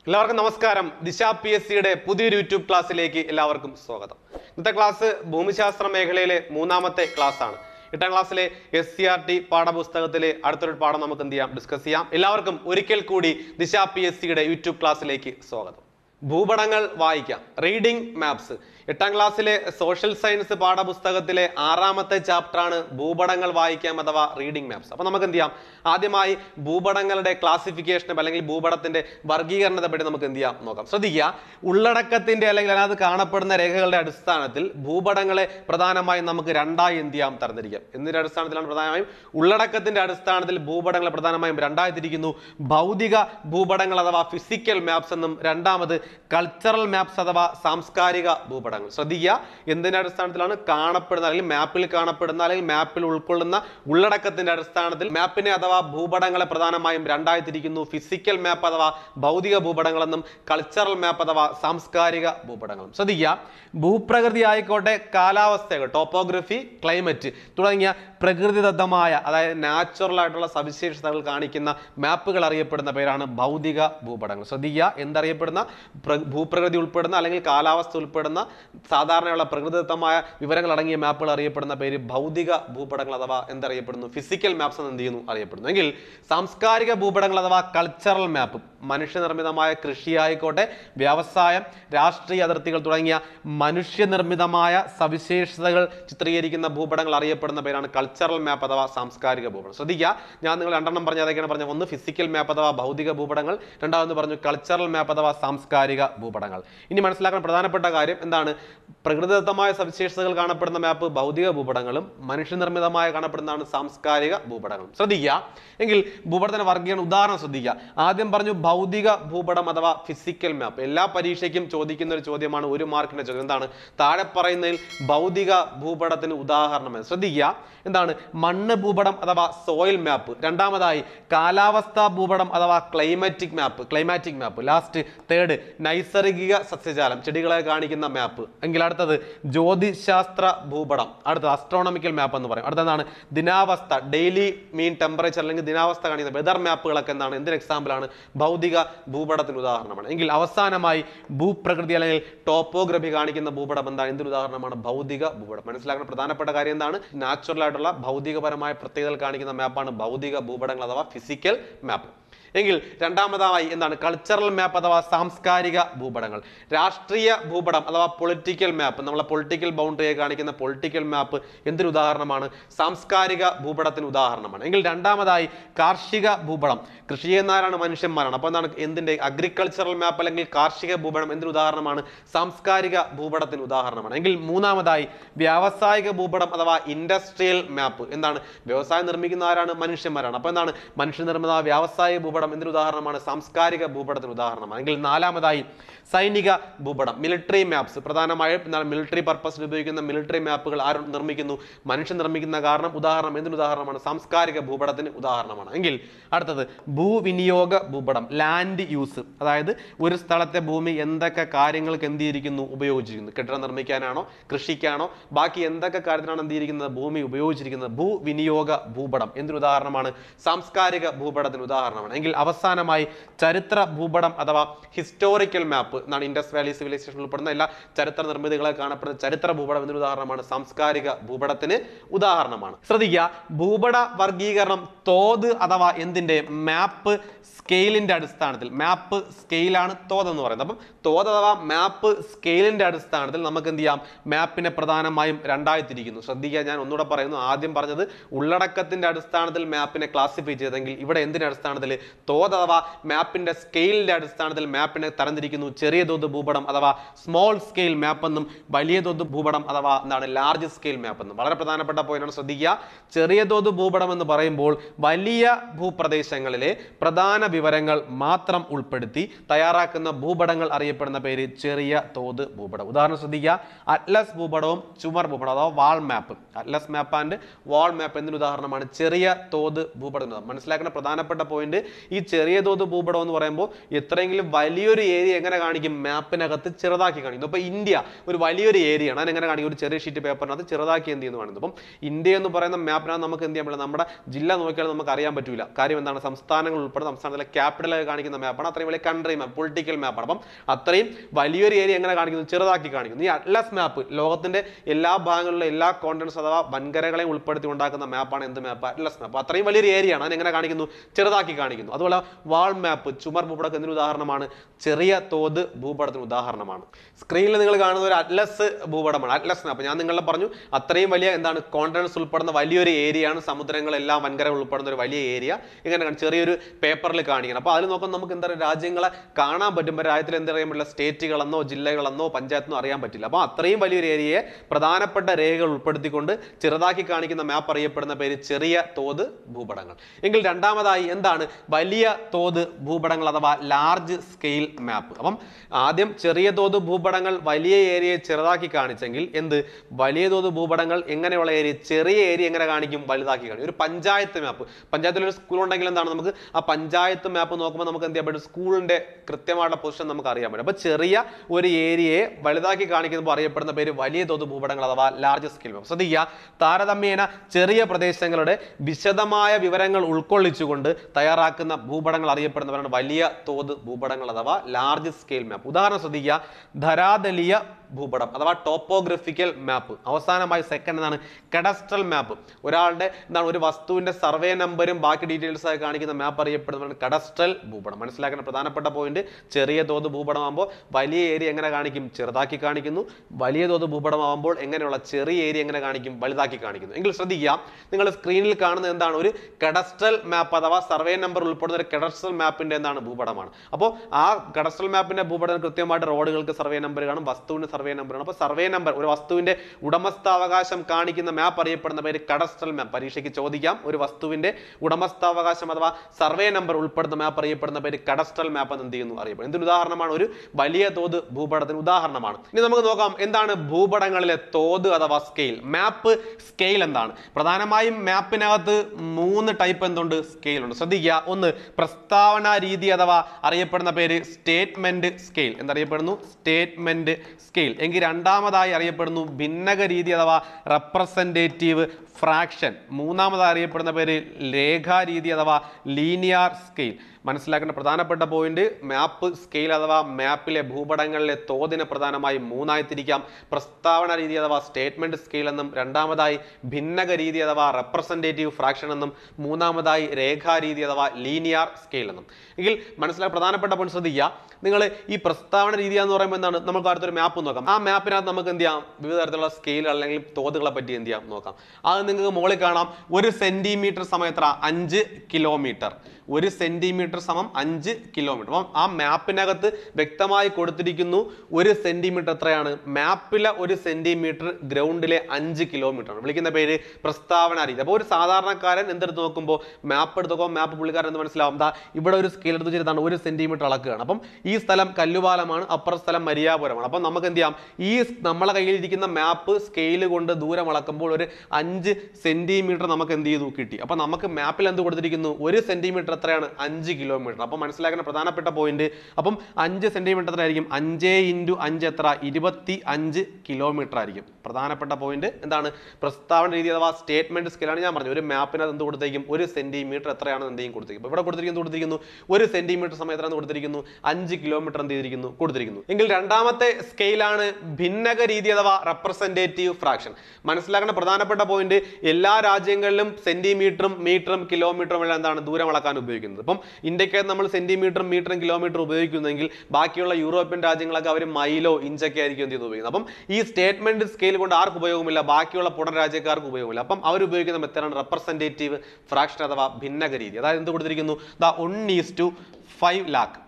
എല്ലാവർക്കും നമസ്കാരം. ദിശ PSCയുടെ പുതിയൊരു യൂട്യൂബ് ക്ലാസ്സിലേക്ക് എല്ലാവർക്കും സ്വാഗതം. ഇന്നത്തെ ക്ലാസ് ഭൂമിശാസ്ത്ര മേഖലയിലെ മൂന്നാമത്തെ ക്ലാസ് ആണ്. 8ാം ക്ലാസ്സിലെ SCRT പാഠപുസ്തകത്തിലെ അടുത്തൊരു പാഠം നമുക്ക് എന്ത് ചെയ്യാം, ഡിസ്കസ് ചെയ്യാം. എല്ലാവർക്കും ഒരിക്കൽ കൂടി ദിശ PSCയുടെ യൂട്യൂബ് ക്ലാസ്സിലേക്ക് സ്വാഗതം. ഭൂപടങ്ങൾ വായിക്കാം. Reading maps. 8ാം ക്ലാസ്സിലെ സോഷ്യൽ സയൻസ് പാഠപുസ്തകത്തിലെ 6ാമത്തെ ചാപ്റ്റർ ആണ് ഭൂപടങ്ങൾ വായിക്കാം അഥവാ റീഡിംഗ് മാപ്സ്. അപ്പൊ നമുക്ക് എന്ത് ചെയ്യാം, ആദ്യമായി ഭൂപടങ്ങളുടെ ക്ലാസിഫിക്കേഷനെ അല്ലെങ്കിൽ ഭൂപടത്തിന്റെ വർഗീകരണത്തെ പറ്റി നമുക്ക് എന്ത് ചെയ്യാം നോക്കാം. ശ്രദ്ധിക്കുക, ഉള്ളടക്കത്തിന്റെ അല്ലെങ്കിൽ അതിനകത്ത് കാണപ്പെടുന്ന രേഖകളുടെ അടിസ്ഥാനത്തിൽ ഭൂപടങ്ങളെ പ്രധാനമായും നമുക്ക് രണ്ടായി എന്ത് ചെയ്യാം, തരംതിരിക്കാം. എന്തിന്റെ അടിസ്ഥാനത്തിലാണ്? പ്രധാനമായും ഉള്ളടക്കത്തിന്റെ അടിസ്ഥാനത്തിൽ ഭൂപടങ്ങളെ പ്രധാനമായും രണ്ടായി തിരിക്കുന്നു. ഭൗതിക ഭൂപടങ്ങൾ അഥവാ ഫിസിക്കൽ മാപ്സ് എന്നും രണ്ടാമത് കൾച്ചറൽ മാപ്സ് അഥവാ സാംസ്കാരിക ഭൂപടങ്ങൾ. ശ്രദ്ധിക്കുക, എന്തിന്റെ അടിസ്ഥാനത്തിലാണ്? കാണപ്പെടുന്ന അല്ലെങ്കിൽ മാപ്പിൽ കാണപ്പെടുന്ന അല്ലെങ്കിൽ മാപ്പിൽ ഉൾക്കൊള്ളുന്ന ഉള്ളടക്കത്തിന്റെ അടിസ്ഥാനത്തിൽ മാപ്പിനെ അഥവാ ഭൂപടങ്ങളെ പ്രധാനമായും രണ്ടായി തിരിക്കുന്നു. ഫിസിക്കൽ മാപ്പ് അഥവാ ഭൗതിക ഭൂപടങ്ങളെന്നും കൾച്ചറൽ മാപ്പ് അഥവാ സാംസ്കാരിക ഭൂപടങ്ങളും. ശ്രദ്ധിക്കുക, ഭൂപ്രകൃതി ആയിക്കോട്ടെ, കാലാവസ്ഥകൾ, ടോപ്പോഗ്രഫി, ക്ലൈമറ്റ് തുടങ്ങിയ പ്രകൃതിദത്തമായ അതായത് നാച്ചുറൽ ആയിട്ടുള്ള സവിശേഷതകൾ കാണിക്കുന്ന മാപ്പുകൾ അറിയപ്പെടുന്ന പേരാണ് ഭൗതിക ഭൂപടങ്ങൾ. ശ്രദ്ധിക്കുക, എന്തറിയപ്പെടുന്ന ഭൂപ്രകൃതി ഉൾപ്പെടുന്ന അല്ലെങ്കിൽ കാലാവസ്ഥ ഉൾപ്പെടുന്ന സാധാരണയുള്ള പ്രകൃതിദത്തമായ വിവരങ്ങൾ അടങ്ങിയ മാപ്പുകൾ അറിയപ്പെടുന്ന പേര് ഭൗതിക ഭൂപടങ്ങൾ അഥവാ എന്തറിയപ്പെടുന്നു, ഫിസിക്കൽ മാപ്സ് എന്ന് എന്ത് ചെയ്യുന്നു, അറിയപ്പെടുന്നു. എങ്കിൽ സാംസ്കാരിക ഭൂപടങ്ങൾ അഥവാ കൾച്ചറൽ മാപ്പ് മനുഷ്യനിർമ്മിതമായ കൃഷി ആയിക്കോട്ടെ, വ്യവസായം, രാഷ്ട്രീയ അതിർത്തികൾ തുടങ്ങിയ മനുഷ്യനിർമ്മിതമായ സവിശേഷതകൾ ചിത്രീകരിക്കുന്ന ഭൂപടങ്ങൾ അറിയപ്പെടുന്ന പേരാണ് കൾച്ചറൽ മാപ്പ് അഥവാ സാംസ്കാരിക ഭൂപടം. ശ്രദ്ധിക്കുക, ഞാൻ നിങ്ങൾ രണ്ടെണ്ണം പറഞ്ഞ അതൊക്കെയാണ് പറഞ്ഞത്. ഒന്ന് ഫിസിക്കൽ മാപ്പ് അഥവാ ഭൗതിക ഭൂപടങ്ങൾ, രണ്ടാമത് പറഞ്ഞു കൾച്ചറൽ മാപ്പ് അഥവാ സാംസ്കാരിക ഭൂപടങ്ങൾ. ഇനി മനസ്സിലാക്കാൻ പ്രധാനപ്പെട്ട കാര്യം എന്താണ്? പ്രകൃതിദത്തമായ സവിശേഷതകൾ കാണപ്പെടുന്ന മാപ്പ് ഭൗതിക ഭൂപടങ്ങളും മനുഷ്യനിർമ്മിതമായ കാണപ്പെടുന്നതാണ് സാംസ്കാരിക ഭൂപടങ്ങളും. ശ്രദ്ധിക്കുക, എങ്കിൽ ഭൂപടത്തിന്റെ വർഗീകരണ ഉദാഹരണം ശ്രദ്ധിക്കുക. ആദ്യം പറഞ്ഞു ഭൗതിക ഭൂപടം അഥവാ ഫിസിക്കൽ മാപ്പ്. എല്ലാ പരീക്ഷയ്ക്കും ചോദിക്കുന്ന ഒരു ചോദ്യമാണ്, 1 മാർക്കിന്റെ ചോദ്യം. എന്താണ് താഴെ പറയുന്നതിൽ ഭൗതിക ഭൂപടത്തിന് ഉദാഹരണം? ശ്രദ്ധിക്കുക, എന്താണ്? മണ്ണ് ഭൂപടം അഥവാ സോയിൽ മാപ്പ്. രണ്ടാമതായി കാലാവസ്ഥാ ഭൂപടം അഥവാ ക്ലൈമാറ്റിക് മാപ്പ്. ലാസ്റ്റ് തേർഡ് നൈസർഗിക സസ്യജാലം, ചെടികളെ കാണിക്കുന്ന മാപ്പ്. എങ്കിൽ അടുത്തത് ജ്യോതിശാസ്ത്ര ഭൂപടം, അടുത്തത് അസ്ട്രോണമിക്കൽ മാപ്പ് എന്ന് പറയും. അടുത്തതാണ് ദിനാവസ്ഥ, ഡെയിലി മീൻ ടെമ്പറേച്ചർ അല്ലെങ്കിൽ ദിനാവസ്ഥ കാണിക്കുന്ന വെതർ മാപ്പുകളൊക്കെ എന്താണ്, എന്തിന് എക്സാമ്പിൾ ആണ്? ഭൗതിക ഭൂപടത്തിന് ഉദാഹരണമാണ്. എങ്കിൽ അവസാനമായി ഭൂപ്രകൃതി അല്ലെങ്കിൽ ടോപ്പോഗ്രഫി കാണിക്കുന്ന ഭൂപടം എന്താണ്, എന്തൊരു ഉദാഹരണമാണ്? ഭൗതിക ഭൂപടം. മനസ്സിലാക്കുന്ന പ്രധാനപ്പെട്ട കാര്യം എന്താണ്? നാച്ചുറൽ ആയിട്ടുള്ള ഭൗതികപരമായ പ്രത്യേകതകൾ കാണിക്കുന്ന മാപ്പാണ് ഭൗതിക ഭൂപടങ്ങൾ അഥവാ ഫിസിക്കൽ മാപ്പ്. എങ്കിൽ രണ്ടാമതായി എന്താണ്? കൾച്ചറൽ മാപ്പ് അഥവാ സാംസ്കാരിക ഭൂപടങ്ങൾ. രാഷ്ട്രീയ ഭൂപടം അഥവാ പൊളിറ്റിക്കൽ മാപ്പ്, നമ്മളെ പൊളിറ്റിക്കൽ ബൗണ്ടറിയെ കാണിക്കുന്ന പൊളിറ്റിക്കൽ മാപ്പ് എന്തൊരു ഉദാഹരണമാണ്? സാംസ്കാരിക ഭൂപടത്തിന് ഉദാഹരണമാണ്. എങ്കിൽ രണ്ടാമതായി കാർഷിക ഭൂപടം. കൃഷി ചെയ്യുന്നവരാണ് മനുഷ്യന്മാരാണ്. അപ്പോൾ എന്താണ്? എന്തിന്റെ? അഗ്രികൾച്ചറൽ മാപ്പ് അല്ലെങ്കിൽ കാർഷിക ഭൂപടം എന്തൊരു ഉദാഹരണമാണ്? സാംസ്കാരിക ഭൂപടത്തിന് ഉദാഹരണമാണ്. എങ്കിൽ മൂന്നാമതായി വ്യാവസായിക ഭൂപടം അഥവാ ഇൻഡസ്ട്രിയൽ മാപ്പ്. എന്താണ്? വ്യവസായം നിർമ്മിക്കുന്ന ആരാണ്? മനുഷ്യന്മാരാണ്. അപ്പോൾ എന്താണ്? മനുഷ്യനിർമ്മിത വ്യാവസായിക ഭൂപടം എന്തൊരു ഉദാഹരണമാണ്? സാംസ്കാരിക ഭൂപടത്തിന് ഉദാഹരണമാണ്. എങ്കിൽ നാലാമതായി സൈനിക ഭൂപടം, മിലിറ്ററി മാപ്സ്. പ്രധാനമായും എന്താണ്? മിലിറ്ററി പർപ്പസിൽ ഉപയോഗിക്കുന്ന മിലിറ്ററി മാപ്പുകൾ ആരും നിർമ്മിക്കുന്നു? മനുഷ്യൻ നിർമ്മിക്കുന്ന ഉദാഹരണം എന്തിന് ഉദാഹരണമാണ്? സാംസ്കാരിക ഭൂപടത്തിന് ഉദാഹരണമാണ്. എങ്കിൽ അടുത്തത് ഭൂവിനിയോഗ ഭൂപടം, ലാൻഡ് യൂസ്. അതായത് ഒരു സ്ഥലത്തെ ഭൂമി എന്തൊക്കെ കാര്യങ്ങൾക്ക് എന്തിയിരിക്കുന്നു, ഉപയോഗിച്ചിരിക്കുന്നു? കെട്ടിടം നിർമ്മിക്കാനാണോ, കൃഷിക്കാണോ, ബാക്കി എന്തൊക്കെ കാര്യത്തിനാണ് എന്തിയിരിക്കുന്നത്, ഭൂമി ഉപയോഗിച്ചിരിക്കുന്നത്? ഭൂവിനിയോഗ ഭൂപടം എന്തൊരു ഉദാഹരണമാണ്? സാംസ്കാരിക ഭൂപടത്തിന് ഉദാഹരണമാണ്. എങ്കിൽ അവസാനമായി ചരിത്ര ഭൂപടം അഥവാ ഹിസ്റ്റോറിക്കൽ മാപ്പ് എന്നാണ്. ഇൻഡസ് വാലി സിവിലൈസേഷൻ ഉൾപ്പെടുന്ന എല്ലാ ചരിത്ര നിർമ്മിതികളെ കാണപ്പെടുന്ന ചരിത്ര ഭൂപടം എന്നൊരു ഉദാഹരണമാണ്, സാംസ്കാരിക ഭൂപടത്തിന് ഉദാഹരണമാണ്. ശ്രദ്ധിക്കുക, ഭൂപട വർഗീകരണം തോത് അഥവാ എന്തിന്റെ? മാപ്പ് സ്കെയിലിന്റെ അടിസ്ഥാനത്തിൽ. മാപ്പ് സ്കെയിലാണ് തോത് എന്ന് പറയുന്നത്. അപ്പം തോത് അഥവാ മാപ്പ് സ്കെയിലിന്റെ അടിസ്ഥാനത്തിൽ നമുക്ക് എന്ത് ചെയ്യാം, മാപ്പിനെ പ്രധാനമായും രണ്ടായി തിരിക്കുന്നു. ശ്രദ്ധിക്കുക, ഞാൻ ഒന്നുകൂടെ പറയുന്നു. ആദ്യം പറഞ്ഞത് ഉള്ളടക്കത്തിന്റെ അടിസ്ഥാനത്തിൽ മാപ്പിനെ ക്ലാസിഫൈ ചെയ്തെങ്കിൽ ഇവിടെ എന്തിന്റെ അടിസ്ഥാനത്തിൽ? തോത് അഥവാ മാപ്പിന്റെ സ്കെയിലിന്റെ അടിസ്ഥാനത്തിൽ മാപ്പിനെ തരംതിരിക്കുന്നു. ചെറിയ തോത് ഭൂപടം അഥവാ സ്മോൾ സ്കെയിൽ മാപ്പ് എന്നും വലിയ തോത് ഭൂപടം അഥവാ എന്താണ്, ലാർജ് സ്കെയിൽ മാപ്പ് എന്നും. വളരെ പ്രധാനപ്പെട്ട പോയിന്റാണ്. ശ്രദ്ധിക്കുക, ചെറിയ തോത് ഭൂപടം എന്ന് പറയുമ്പോൾ വലിയ ഭൂപ്രദേശങ്ങളിലെ പ്രധാന വിവരങ്ങൾ മാത്രം ഉൾപ്പെടുത്തി തയ്യാറാക്കുന്ന ഭൂപടങ്ങൾ അറിയപ്പെടുന്ന പേര് ചെറിയ തോത് ഭൂപടം. ഉദാഹരണം ശ്രദ്ധിക്കുക, അറ്റ്ലസ് ഭൂപടവും ചുമർ ഭൂപടം അഥവാ വാൾ മാപ്പ്. അറ്റ്ലസ് മാപ്പ് ആൻഡ് വാൾ മാപ്പ് എന്നൊരു ഉദാഹരണമാണ് ചെറിയ തോത് ഭൂപടം. മനസ്സിലാക്കുന്ന പ്രധാനപ്പെട്ട പോയിന്റ്, ഈ ചെറിയ തോത് ഭൂപടം എന്ന് പറയുമ്പോൾ എത്രയെങ്കിലും വലിയൊരു ഏരിയ എങ്ങനെ കാണിക്കും? മാപ്പിനകത്ത് ചെറുതാക്കി കാണിക്കുന്നു. അപ്പോൾ ഇന്ത്യ ഒരു വലിയൊരു ഏരിയ ആണ്, അതെങ്ങനെ കാണിക്കും? ഒരു ചെറിയ ഷീറ്റ് പേപ്പറിനകത്ത് ചെറുതാക്കി എന്ത് ചെയ്യുന്നു കാണുന്നു. അപ്പം ഇന്ത്യ എന്ന് പറയുന്ന മാപ്പിനകത്ത് നമുക്ക് എന്ത് ചെയ്യാൻ പറ്റില്ല, നമ്മുടെ ജില്ല നോക്കിയാൽ നോക്കിയാൽ നമുക്ക് അറിയാൻ പറ്റില്ല. കാര്യം എന്താണ്? സംസ്ഥാനങ്ങൾ ഉൾപ്പെടെ സംസ്ഥാനത്തിലെ ക്യാപിറ്റലൊക്കെ കാണിക്കുന്ന മാപ്പാണ്. അത്രയും വലിയ കൺട്രി മാപ്പ്, പൊളിറ്റിക്കൽ മാപ്പാണ്. അപ്പം അത്രയും വലിയൊരു ഏരിയ എങ്ങനെ കാണിക്കുന്നു? ചെറുതാക്കി കാണിക്കുന്നു. ഈ അറ്റ്ലസ് മാപ്പ് ലോകത്തിന്റെ എല്ലാ ഭാഗങ്ങളിലും എല്ലാ കോണ്ടിനെന്റ്സ് അഥവാ വൻകരകളെയും ഉൾപ്പെടുത്തി ഉണ്ടാക്കുന്ന മാപ്പാണ് എന്ത് മാപ്പ്? അറ്റ്ലസ് മാപ്പ്. അത്രയും വലിയൊരു ഏരിയ ആണ്. അതിനെങ്ങനെ കാണിക്കുന്നു? ചെറുതാക്കി കാണിക്കുന്നു. അതുപോലെ വാൾ മാപ്പ്, ചുമർ ഭൂപടം എന്നൊരു ഉദാഹരണമാണ്. ചെറിയ തോത് ഭൂപടത്തിന് ഉദാഹരണമാണ്. സ്ക്രീനിൽ നിങ്ങൾ കാണുന്ന ഒരു അറ്റ്ലസ് ഭൂപടമാണ്, അറ്റ്ലസ് മാപ്പ്. ഞാൻ നിങ്ങളെ പറഞ്ഞു അത്രയും വലിയ എന്താണ് കോണ്ടിനെന്റ്സ് ഉൾപ്പെടുന്ന വലിയൊരു ഏരിയ ആണ്. സമുദ്രങ്ങളെല്ലാം വൻകരകൾ ഉൾപ്പെടുന്ന ഒരു വലിയ ഏരിയ ഇങ്ങനെ ചെറിയൊരു പേപ്പറിൽ കാണിക്കണം. അപ്പോൾ അതിൽ നോക്കുമ്പോൾ നമുക്ക് എന്താ പറയുക, രാജ്യങ്ങളെ കാണാൻ പറ്റും. രാജ്യത്തിൽ എന്തറിയാൻ പറ്റില്ല, സ്റ്റേറ്റുകളെന്നോ ജില്ലകളെന്നോ പഞ്ചായത്തെന്നോ അറിയാൻ പറ്റില്ല. അപ്പോൾ അത്രയും വലിയൊരു ഏരിയയെ പ്രധാനപ്പെട്ട രേഖകൾ ഉൾപ്പെടുത്തിക്കൊണ്ട് ചെറുതാക്കി കാണിക്കുന്ന മാപ്പ് അറിയപ്പെടുന്ന പേര് ചെറിയ തോത് ഭൂപടങ്ങൾ. എങ്കിൽ രണ്ടാമതായി എന്താണ് വലിയ തോത് ഭൂപടങ്ങൾ അഥവാ ലാർജ് സ്കെയിൽ മാപ്പ്. അപ്പം ആദ്യം ചെറിയ തോത് ഭൂപടങ്ങൾ വലിയ ഏരിയയെ ചെറുതാക്കി കാണിച്ചെങ്കിൽ എന്ത് വലിയ തോത് ഭൂപടങ്ങൾ എങ്ങനെയുള്ള ഏരിയ, ചെറിയ ഏരിയ എങ്ങനെ കാണിക്കും? വലുതാക്കി കാണിക്കും. ഒരു പഞ്ചായത്ത് മാപ്പ്, പഞ്ചായത്തിൽ ഒരു സ്കൂൾ ഉണ്ടെങ്കിൽ എന്താണ് നമുക്ക് ആ പഞ്ചായത്ത് മാപ്പ് നോക്കുമ്പോൾ നമുക്ക് എന്ത് ചെയ്യാൻ പറ്റും? സ്കൂളിന്റെ കൃത്യമായിട്ടുള്ള പൊസിഷൻ നമുക്ക് അറിയാൻ പറ്റും. അപ്പോൾ ചെറിയ ഒരു ഏരിയയെ വലുതാക്കി കാണിക്കുമ്പോൾ അറിയപ്പെടുന്ന പേര് വലിയ തോത് ഭൂപടങ്ങൾ അഥവാ ലാർജ് സ്കെയിൽ മാപ്പ്. ശ്രദ്ധിക്കുക, താരതമ്യേന ചെറിയ പ്രദേശങ്ങളുടെ വിശദമായ വിവരങ്ങൾ ഉൾക്കൊള്ളിച്ചുകൊണ്ട് തയ്യാറാക്കുന്ന ഭൂപടങ്ങൾ അറിയപ്പെടുന്നവരാണ് വലിയ തോത് ഭൂപടങ്ങൾ അഥവാ ലാർജ് സ്കെയിൽ മാപ്പ്. ഉദാഹരണം ശ്രദ്ധിക്കുക, ധരാതലീയ ഭൂപടം അഥവാ ടോപ്പോഗ്രഫിക്കൽ മാപ്പ്. അവസാനമായി സെക്കൻഡ് എന്താണ്? Cadastral map. ഒരാളുടെ എന്താണ് ഒരു വസ്തുവിന്റെ സർവേ നമ്പറും ബാക്കി ഡീറ്റെയിൽസ് ആയി കാണിക്കുന്ന മാപ്പ് അറിയപ്പെടുന്നതാണ് കഡസ്ട്രൽ ഭൂപടം. മനസ്സിലാക്കുന്ന പ്രധാനപ്പെട്ട പോയിന്റ്, ചെറിയ തോത് ഭൂപടമാകുമ്പോൾ വലിയ ഏരിയ എങ്ങനെ കാണിക്കും? ചെറുതാക്കി കാണിക്കുന്നു. വലിയ തോത് ഭൂപടമാകുമ്പോൾ എങ്ങനെയുള്ള ചെറിയ ഏരിയ എങ്ങനെ കാണിക്കും? വലുതാക്കി കാണിക്കുന്നു. എങ്കിൽ ശ്രദ്ധിക്കുക, നിങ്ങൾ സ്ക്രീനിൽ കാണുന്നത് എന്താണ്? ഒരു കഡസ്ട്രൽ മാപ്പ് അഥവാ സർവേ നമ്പർ ഉൾപ്പെടുന്ന ഒരു കഡസ്ട്രൽ മാപ്പിന്റെ എന്താണ് ഭൂപടമാണ്. അപ്പോൾ ആ കഡസ്ട്രൽ മാപ്പിന്റെ ഭൂപടം കൃത്യമായിട്ട് റോഡുകൾക്ക് സർവേ നമ്പർ കാണും, വസ്തുവിന് സർവേ നമ്പറാണ്. അപ്പോൾ സർവേ നമ്പർ ഒരു വസ്തുവിന്റെ ഉടമസ്ഥാവകാശം കാണിക്കുന്ന മാപ്പ് അറിയപ്പെടുന്ന പേര് കഡസ്ട്രൽ മാപ്പ്. പരീക്ഷയ്ക്ക് ചോദിക്കാം, ഒരു വസ്തുവിന്റെ ഉടമസ്ഥാവകാശം അഥവാ സർവേ നമ്പർ ഉൾപ്പെടുന്ന മാപ്പ് അറിയപ്പെടുന്ന പേര് കഡസ്ട്രൽ മാപ്പ് എന്ന് എന്ത് ചെയ്യുന്നു? അറിയപ്പെടും. എന്തൊരു ഉദാഹരണമാണ്? ഒരു വലിയ തോത് ഭൂപടത്തിന് ഉദാഹരണമാണ്. ഇനി നമുക്ക് നോക്കാം എന്താണ് ഭൂപടങ്ങളിലെ തോത് അഥവാ സ്കെയിൽ. മാപ്പ് സ്കെയിൽ എന്താണ്? പ്രധാനമായും മാപ്പിനകത്ത് 3 ടൈപ്പ് എന്തുണ്ട്? സ്കെയിൽ ഉണ്ട്. ശ്രദ്ധിക്കുക, ഒന്ന് പ്രസ്താവന രീതി അഥവാ അറിയപ്പെടുന്ന പേര് സ്റ്റേറ്റ്മെന്റ് സ്കെയിൽ എന്നറിയപ്പെടുന്നു, സ്റ്റേറ്റ്മെന്റ് സ്കെയിൽ. എങ്കിൽ രണ്ടാമതായി അറിയപ്പെടുന്നു ഭിന്നക രീതി അഥവാ റെപ്രസെന്റേറ്റീവ് ഫ്രാക്ഷൻ. മൂന്നാമതായി അറിയപ്പെടുന്ന പേര് രേഖാരീതി അഥവാ ലീനിയർ സ്കെയിൽ. മനസ്സിലാക്കേണ്ട പ്രധാനപ്പെട്ട പോയിന്റ്, മാപ്പ് സ്കെയിൽ അഥവാ മാപ്പിലെ ഭൂപടങ്ങളിലെ തോതിനെ പ്രധാനമായും 3ആയി തിരിക്കാം. പ്രസ്താവന രീതി അഥവാ സ്റ്റേറ്റ്മെന്റ് സ്കെയിൽ എന്നും, രണ്ടാമതായി ഭിന്നക രീതി അഥവാ റെപ്രസെന്റേറ്റീവ് ഫ്രാക്ഷൻ എന്നും, മൂന്നാമതായി രേഖാരീതി അഥവാ ലീനിയർ സ്കെയിൽ എന്നും. എങ്കിൽ മനസ്സിലാക്കുക പ്രധാനപ്പെട്ട പോയിന്റ് ശ്രദ്ധിക്കുക, നിങ്ങൾ ഈ പ്രസ്താവന രീതി എന്ന് പറയുമ്പോൾ എന്താണ്? നമുക്ക് അടുത്തൊരു മാപ്പ് നോക്കാം. ആ മാപ്പിനകത്ത് നമുക്ക് എന്ത് ചെയ്യാം? വിവിധ തരത്തിലുള്ള സ്കെയിൽ അല്ലെങ്കിൽ തോതുകളെ പറ്റി എന്ത് ചെയ്യാം നോക്കാം. അത് നിങ്ങൾക്ക് മുകളിൽ കാണാം. 1 സെന്റിമീറ്റർ സമയം എത്ര? 5 കിലോമീറ്റർ. 1 സെന്റിമീറ്റർ സമം 5 കിലോമീറ്റർ. അപ്പം ആ മാപ്പിനകത്ത് വ്യക്തമായി കൊടുത്തിരിക്കുന്നു 1 സെന്റിമീറ്റർ എത്രയാണ്? മാപ്പിലെ 1 സെന്റിമീറ്റർ ഗ്രൗണ്ടിലെ 5 കിലോമീറ്റർ ആണ്. വിളിക്കുന്ന പേര് പ്രസ്താവന രീതി. അപ്പോൾ ഒരു സാധാരണക്കാരൻ എന്തെടുത്ത് നോക്കുമ്പോൾ മാപ്പ് എടുത്ത് നോക്കുമ്പോൾ മാപ്പ് പുള്ളിക്കാരൻ എന്ന് മനസ്സിലാവും. ഇവിടെ ഒരു സ്കെയിൽ എടുത്ത് വെച്ചിട്ടാണ് 1 സെന്റിമീറ്റർ അളക്കുകയാണ്. അപ്പം ഈ സ്ഥലം കല്ലുപാലമാണ്, അപ്പുറ സ്ഥലം മരിയാപുരമാണ്. അപ്പം നമുക്ക് എന്ത് ചെയ്യാം? ഈ നമ്മളെ കയ്യിലിരിക്കുന്ന മാപ്പ് സ്കെയിൽ കൊണ്ട് ദൂരം അളക്കുമ്പോൾ ഒരു 5 സെന്റിമീറ്റർ നമുക്ക് എന്ത് ചെയ്തു? കിട്ടി. അപ്പം നമുക്ക് മാപ്പിൽ എന്ത് കൊടുത്തിരിക്കുന്നു? 1 സെന്റിമീറ്റർ എത്രയാണ്? 5 കിലോമീറ്റർ. അപ്പം മനസ്സിലാക്കുന്ന പ്രധാനപ്പെട്ട പോയിന്റ്, അപ്പം 5 സെന്റിമീറ്റർ എത്ര ആയിരിക്കും? 5 × 5 എത്ര? 25 കിലോമീറ്റർ ആയിരിക്കും. പ്രധാനപ്പെട്ട പോയിന്റ് എന്താണ്? പ്രസ്താവന രീതി അഥവാ സ്റ്റേറ്റ്മെന്റ് സ്കെയിലാണ്. ഞാൻ പറഞ്ഞു ഒരു മാപ്പിനകത്ത് എന്ത് കൊടുത്തേക്കും? 1 സെന്റിമീറ്റർ എത്രയാണെന്ന് എന്തെങ്കിലും കൊടുത്തിരിക്കും. ഇവിടെ കൊടുത്തിരിക്കുന്നു 1 സെന്റിമീറ്റർ സമയം എത്രയാണ് കൊടുത്തിരിക്കുന്നു? 5 കിലോമീറ്റർ എന്ത് ചെയ്തിരിക്കുന്നു? കൊടുത്തിരിക്കുന്നു. എങ്കിൽ രണ്ടാമത്തെ സ്കെയിലാണ് ഭിന്നക രീതി അഥവാ റെപ്രസെന്റേറ്റീവ് ഫ്രാക്ഷൻ. മനസ്സിലാക്കേണ്ട പ്രധാനപ്പെട്ട പോയിന്റ്, എല്ലാ രാജ്യങ്ങളിലും സെന്റിമീറ്ററും മീറ്ററും കിലോമീറ്ററും എല്ലാം എന്താണ് ദൂരം അളക്കാൻ ഉപയോഗിക്കുന്നത്. അപ്പം ഇന്ത്യക്കകത്ത് നമ്മൾ സെന്റിമീറ്ററും മീറ്ററും കിലോമീറ്റർ ഉപയോഗിക്കുന്നെങ്കിൽ ബാക്കിയുള്ള യൂറോപ്യൻ രാജ്യങ്ങളൊക്കെ അവർ മൈലോ ഇഞ്ചൊക്കെ ആയിരിക്കും എന്ത് ചെയ്ത് ഉപയോഗിക്കുന്നത്. അപ്പം ഈ സ്റ്റേറ്റ്മെന്റ് സ്കെയിൽ കൊണ്ട് ആർക്ക് ഉപയോഗമില്ല? ബാക്കിയുള്ള പുറം രാജ്യക്കാർക്ക് ഉപയോഗമില്ല. അപ്പം അവർ ഉപയോഗിക്കുന്ന മെത്തേഡാണ് റെപ്രസെന്റേറ്റീവ് ഫ്രാക്ഷൻ അഥവാ ഭിന്നക രീതി. അതായത് എന്ത് കൊടുത്തിരിക്കുന്നു? 1:5 ലാക്ക്.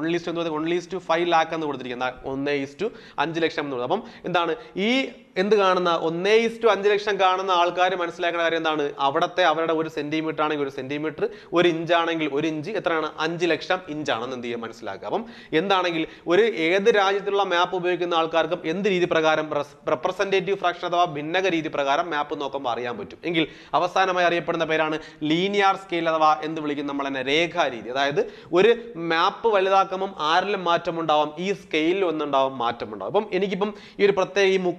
1:5 ലാക്ക് എന്ന് കൊടുത്തിരിക്കുന്നത് 1:5 ലക്ഷം എന്ന് കൊടുത്തത്. അപ്പം എന്താണ് ഈ എന്ത് കാണുന്ന 1:5 ലക്ഷം കാണുന്ന ആൾക്കാർ മനസ്സിലാക്കുന്ന കാര്യം എന്താണ്? അവരുടെ 1 സെന്റിമീറ്റർ ആണെങ്കിൽ 1 സെന്റിമീറ്റർ, 1 ഇഞ്ച് ആണെങ്കിൽ 1 ഇഞ്ച് എത്രയാണ്? 5 ലക്ഷം ഇഞ്ചാണെന്ന് എന്ത് ചെയ്യുക? മനസ്സിലാക്കുക. അപ്പം എന്താണെങ്കിൽ ഏത് രാജ്യത്തിലുള്ള മാപ്പ് ഉപയോഗിക്കുന്ന ആൾക്കാർക്കും എന്ത് രീതി പ്രകാരം റെപ്രസെന്റേറ്റീവ് ഫ്രാക്ഷൻ അഥവാ ഭിന്നക രീതി പ്രകാരം മാപ്പ് നോക്കുമ്പോൾ അറിയാൻ പറ്റും. എങ്കിൽ അവസാനമായി അറിയപ്പെടുന്ന പേരാണ് ലീനിയർ സ്കെയിൽ അഥവാ എന്ത് വിളിക്കും നമ്മൾ തന്നെ? രേഖാരീതി. അതായത് ഒരു മാപ്പ് വലുതാക്കുമ്പം ആരിലും മാറ്റമുണ്ടാവും, ഈ സ്കെയിലിൽ ഒന്നുണ്ടാവും മാറ്റമുണ്ടാവും. അപ്പം എനിക്കിപ്പം ഈ ഒരു പ്രത്യേക ഈ മുക്കടം എന്ന്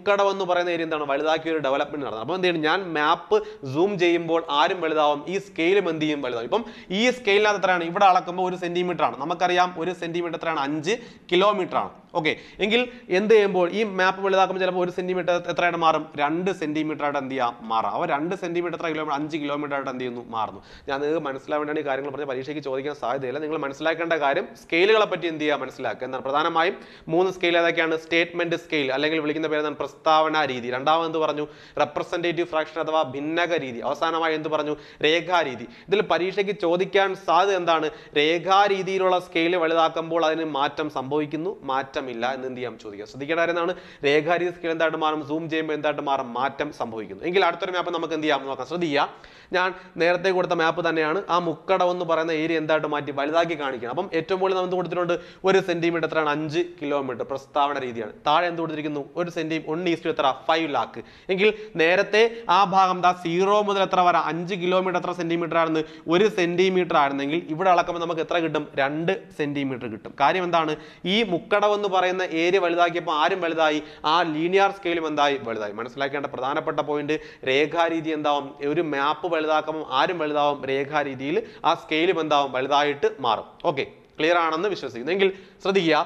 പറയുന്ന ഏരിയ എന്താണ് വലുതാക്കിയ ഒരു ഡെവലപ്മെന്റ് നടന്നത്. അപ്പോൾ എന്ത് ചെയ്യും, ഞാൻ മാപ്പ് സൂം ചെയ്യുമ്പോൾ ആരും വലുതാവും, ഈ സ്കെയിലും എന്ത് ചെയ്യും വലുതാവും. ഇപ്പം ഈ സ്കെയിലിനകത്ത് എത്രയാണ്, ഇവിടെ അളക്കുമ്പോൾ 1 സെന്റിമീറ്റർ ആണ്, നമുക്കറിയാം 1 സെന്റിമീറ്റർ എത്രയാണ്, 5 കിലോമീറ്റർ ആണ്. ഓക്കെ, എങ്കിൽ എന്ത് ചെയ്യുമ്പോൾ ഈ മാപ്പ് വലുതാക്കുമ്പോൾ ചിലപ്പോൾ 1 സെന്റിമീറ്റർ എത്രയായിട്ട് മാറും, 2 സെന്റിമീറ്റർ ആയിട്ട് എന്ത് ചെയ്യാം മാറാം. അപ്പോൾ 2 സെന്റിമീറ്റർ എത്ര കിലോമീറ്റർ, 5 കിലോമീറ്റർ ആയിട്ട് എന്ത് ചെയ്യുന്നു മാറുന്നു. ഞാൻ നിങ്ങൾക്ക് മനസ്സിലാൻ വേണ്ടിയാണ് ഈ കാര്യങ്ങൾ പറഞ്ഞ് പരീക്ഷയ്ക്ക് ചോദിക്കാൻ സാധ്യതയില്ല. നിങ്ങൾ മനസ്സിലാക്കേണ്ട കാര്യം സ്കെയിലുകളെ പറ്റി എന്ത് ചെയ്യുക മനസ്സിലാക്കുക എന്നാണ്. പ്രധാനമായും 3 സ്കെയിൽ ഏതൊക്കെയാണ്, സ്റ്റേറ്റ്മെന്റ് സ്കെയിൽ അല്ലെങ്കിൽ വിളിക്കുന്ന പേര് എന്താണ്, പ്രസ്താവന രീതി. രണ്ടാമത് എന്ത് പറഞ്ഞു, റെപ്രസെന്റേറ്റീവ് ഫ്രാക്ഷൻ അഥവാ ഭിന്നക രീതി. അവസാനമായി എന്ത് പറഞ്ഞു, രേഖാരീതി. ഇതിൽ പരീക്ഷയ്ക്ക് ചോദിക്കാൻ സാധ്യത എന്താണ്, രേഖാരീതിയിലുള്ള സ്കെയിൽ വലുതാക്കുമ്പോൾ അതിന് മാറ്റം സംഭവിക്കുന്നു, മാറ്റമില്ല എന്ന് എന്ത് ചെയ്യാം ചോദിക്കാം. ശ്രദ്ധിക്കേണ്ട കാര്യം എന്താണ്, രേഖാരീതി സ്കെയിൽ എന്തായിട്ട് മാറും, സൂം ചെയ്യുമ്പോൾ എന്തായിട്ട് മാറും, മാറ്റം സംഭവിക്കുന്നു. എങ്കിൽ അടുത്തൊരു മാപ്പ് നമുക്ക് എന്ത് ചെയ്യാം നോക്കാം. ശ്രദ്ധിക്കുക, ഞാൻ നേരത്തെ കൊടുത്ത മാപ്പ് തന്നെയാണ്. ആ മുക്കടം എന്ന് പറയുന്ന ഏരിയ എന്തായിട്ട് മാറ്റി വലുതാക്കി കാണിക്കണം. അപ്പം ഏറ്റവും മുകളിൽ നമുക്ക് കൊടുത്തിട്ടുണ്ട് 1 സെന്റിമീറ്റർ എത്രയാണ്, 5 കിലോമീറ്റർ, പ്രസ്താവന രീതിയാണ്. താഴെ എന്ത് കൊടുത്തിരിക്കുന്നു, 1 സെന്റിമീറ്റർ 1 എത്ര 5 ലാക്ക്. എങ്കിൽ നേരത്തെ ആ ഭാഗം 0 മുതൽ എത്ര വരാം, 5 കിലോമീറ്റർ എത്ര സെന്റിമീറ്റർ ആയിരുന്നു, 1 സെന്റിമീറ്റർ ആയിരുന്നെങ്കിൽ ഇവിടെ അളക്കുമ്പോൾ നമുക്ക് എത്ര കിട്ടും, 2 സെന്റിമീറ്റർ കിട്ടും. കാര്യം എന്താണ്, ഈ മുക്കടം എന്ന് പറയുന്ന ഏരിയ വലുതാക്കിയപ്പോൾ ആരും വലുതായി, ആ ലീനിയർ സ്കെയിലും എന്തായി വലുതായി. മനസ്സിലാക്കേണ്ട പ്രധാനപ്പെട്ട പോയിന്റ്, രേഖാരീതി എന്താവും, ഒരു മാപ്പ് വലുതാക്കുമ്പോൾ ആരും വലുതാവും, രേഖാരീതിയിൽ ആ സ്കെയിലും എന്താവും വലുതായിട്ട് മാറും. ഓക്കെ, ക്ലിയർ ആണെന്ന് വിശ്വസിക്കുന്നു. എങ്കിൽ ശ്രദ്ധിക്കുക,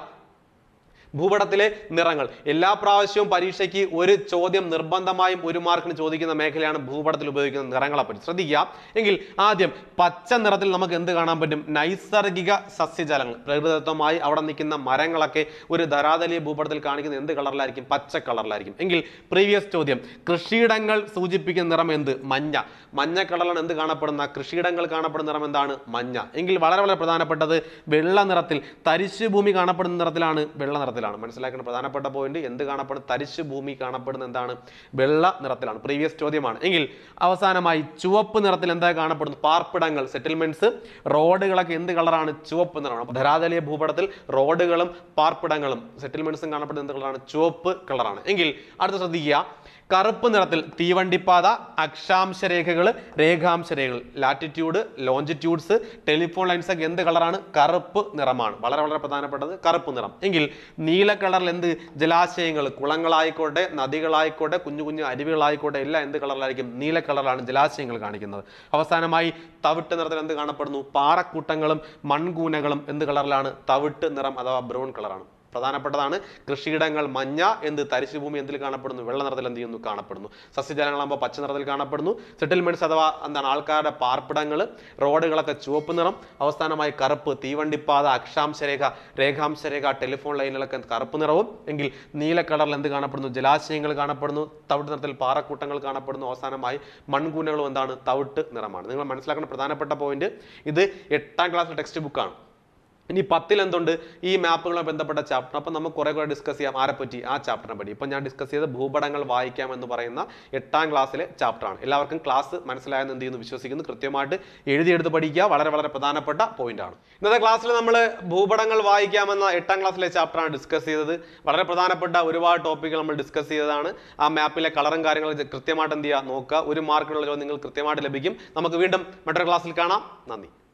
ഭൂപടത്തിലെ നിറങ്ങൾ. എല്ലാ പ്രാവശ്യവും പരീക്ഷയ്ക്ക് ഒരു ചോദ്യം നിർബന്ധമായും 1 മാർക്കിന് ചോദിക്കുന്ന മേഖലയാണ് ഭൂപടത്തിൽ ഉപയോഗിക്കുന്ന നിറങ്ങളെ പറ്റി. ശ്രദ്ധിക്കുക. എങ്കിൽ ആദ്യം പച്ച നിറത്തിൽ നമുക്ക് എന്ത് കാണാൻ പറ്റും, നൈസർഗിക സസ്യജാലങ്ങൾ. പ്രകൃതിദത്തമായി അവിടെ നിൽക്കുന്ന മരങ്ങളൊക്കെ ഒരു ധരാതലീയ ഭൂപടത്തിൽ കാണിക്കുന്ന എന്ത് കളറിലായിരിക്കും, പച്ച കളറിലായിരിക്കും. എങ്കിൽ പ്രീവിയസ് ചോദ്യം, കൃഷിയിടങ്ങൾ സൂചിപ്പിക്കുന്ന നിറം എന്ത്, മഞ്ഞ. മഞ്ഞ കളറിലാണ് എന്ത് കാണപ്പെടുന്ന, കൃഷിയിടങ്ങൾ കാണപ്പെടുന്ന നിറം എന്താണ്, മഞ്ഞ. എങ്കിൽ വളരെ വളരെ പ്രധാനപ്പെട്ടത്, വെള്ള നിറത്തിൽ, തരിശു ഭൂമി കാണപ്പെടുന്ന നിറത്തിലാണ്, വെള്ള നിറത്തിൽ. മനസ്സിലാക്കേണ്ട പ്രധാനപ്പെട്ട പോയിന്റ്, എന്ത് കാണപ്പെടുന്ന, തരിശു ഭൂമി കാണപ്പെടുന്ന എന്താണ്, വെള്ള നിറത്തിലാണ്. പ്രീവിയസ് ചോദ്യമാണ്. എങ്കിൽ അവസാനമായി ചുവപ്പ് നിറത്തിൽ എന്താ കാണപ്പെടുന്നു, പാർപ്പിടങ്ങൾ, സെറ്റിൽമെന്റ്സ്, റോഡുകളൊക്കെ എന്ത് കളറാണ്, ചുവപ്പ് നിറമാണ്. ധരാതലീയ ഭൂപടത്തിൽ റോഡുകളും പാർപ്പിടങ്ങളും സെറ്റിൽമെന്റ്സും കാണപ്പെടുന്ന എന്ത് കളറാണ്, ചുവപ്പ് കളറാണ്. എങ്കിൽ അടുത്ത ശ്രദ്ധിക്കുക, കറുപ്പ് നിറത്തിൽ തീവണ്ടിപ്പാത, അക്ഷാംശ രേഖകൾ, രേഖാംശ രേഖകൾ, ലാറ്റിറ്റ്യൂഡ്, ലോഞ്ചിറ്റ്യൂഡ്സ്, ടെലിഫോൺ ലൈൻസ് ഒക്കെ എന്ത് കളറാണ്, കറുപ്പ് നിറമാണ്. വളരെ വളരെ പ്രധാനപ്പെട്ടത് കറുപ്പ് നിറം. എങ്കിൽ നീല കളറിൽ എന്ത്, ജലാശയങ്ങൾ, കുളങ്ങളായിക്കോട്ടെ, നദികളായിക്കോട്ടെ, കുഞ്ഞു കുഞ്ഞു അരുവികളായിക്കോട്ടെ, എല്ലാം എന്ത് കളറിലായിരിക്കും, നീല കളറിലാണ് ജലാശയങ്ങൾ കാണിക്കുന്നത്. അവസാനമായി തവിട്ട് നിറത്തിൽ എന്ത് കാണപ്പെടുന്നു, പാറക്കൂട്ടങ്ങളും മൺകൂനകളും എന്ത് കളറിലാണ്, തവിട്ട് നിറം അഥവാ ബ്രൗൺ കളറാണ്. പ്രധാനപ്പെട്ടതാണ്. കൃഷിയിടങ്ങൾ മഞ്ഞ, എന്ത് തരിശുഭൂമി എന്തിൽ കാണപ്പെടുന്നു, വെള്ള നിറത്തിൽ എന്ത് ചെയ്യുന്നു കാണപ്പെടുന്നു. സസ്യജാലങ്ങളാകുമ്പോൾ പച്ച നിറത്തിൽ കാണപ്പെടുന്നു. സെറ്റിൽമെന്റ്സ് അഥവാ എന്താണ് ആൾക്കാരുടെ പാർപ്പിടങ്ങൾ, റോഡുകളൊക്കെ ചുവപ്പ് നിറം. അവസാനമായി കറുപ്പ്, തീവണ്ടിപ്പാത, അക്ഷാംശരേഖ, രേഖാംശരേഖ, ടെലിഫോൺ ലൈനുകളൊക്കെ കറുപ്പ് നിറവും. എങ്കിൽ നീല കളറിൽ എന്ത് കാണപ്പെടുന്നു, ജലാശയങ്ങൾ കാണപ്പെടുന്നു. തവിട്ട് നിറത്തിൽ പാറക്കൂട്ടങ്ങൾ കാണപ്പെടുന്നു. അവസാനമായി മൺകൂനകളും എന്താണ്, തവിട്ട് നിറമാണ്. നിങ്ങൾ മനസ്സിലാക്കേണ്ട പ്രധാനപ്പെട്ട പോയിന്റ്, ഇത് 8ാം ക്ലാസ് ടെക്സ്റ്റ് ബുക്കാണ്. ഇനി 10ൽ എന്തുണ്ട്, ഈ മാപ്പുകളുമായി ബന്ധപ്പെട്ട ചാപ്റ്റർ. അപ്പം നമുക്ക് കുറെ ഡിസ്കസ് ചെയ്യാം ആരെപ്പറ്റി, ആ ചാപ്റ്ററിനെ പറ്റി. ഇപ്പം ഞാൻ ഡിസ്കസ് ചെയ്ത ഭൂപടങ്ങൾ വായിക്കാം എന്ന് പറയുന്ന 8ാം ക്ലാസ്സിലെ ചാപ്റ്ററാണ്. എല്ലാവർക്കും ക്ലാസ് മനസ്സിലായെന്ന് എന്ത് ചെയ്യുന്നു വിശ്വസിക്കുന്നു. കൃത്യമായിട്ട് എഴുതിയെടുത്ത് പഠിക്കുക, വളരെ വളരെ പ്രധാനപ്പെട്ട പോയിന്റ് ആണ്. ഇന്നത്തെ ക്ലാസ്സിൽ നമ്മൾ ഭൂപടങ്ങൾ വായിക്കാമെന്ന 8ാം ക്ലാസ്സിലെ ചാപ്റ്ററാണ് ഡിസ്കസ് ചെയ്തത്. വളരെ പ്രധാനപ്പെട്ട ഒരുപാട് ടോപ്പിക്കുകൾ നമ്മൾ ഡിസ്കസ് ചെയ്തതാണ്. ആ മാപ്പിലെ കളറും കാര്യങ്ങളും കൃത്യമായിട്ട് എന്ത് ചെയ്യുക നോക്കുക. 1 മാർക്കിനുള്ള ചോദ്യം നിങ്ങൾ കൃത്യമായിട്ട് ലഭിക്കും. നമുക്ക് വീണ്ടും മറ്റൊരു ക്ലാസ്സിൽ കാണാം. നന്ദി.